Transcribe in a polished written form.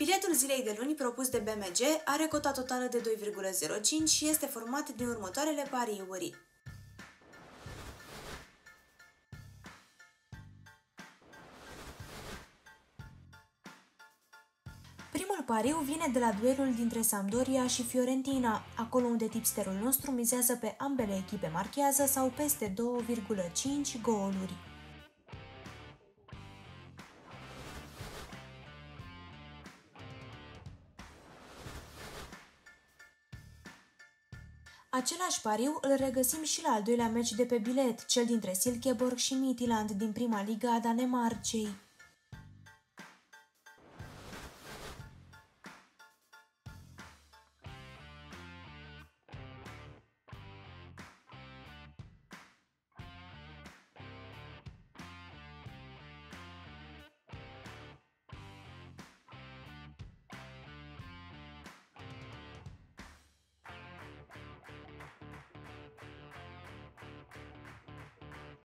Biletul zilei de luni propus de BMG are cota totală de 2,05 și este format din următoarele pariuri. Primul pariu vine de la duelul dintre Sampdoria și Fiorentina, acolo unde tipsterul nostru mizează pe ambele echipe marchează sau peste 2,5 goluri. Același pariu îl regăsim și la al doilea meci de pe bilet, cel dintre Silkeborg și Midtjylland din prima ligă a Danemarcei.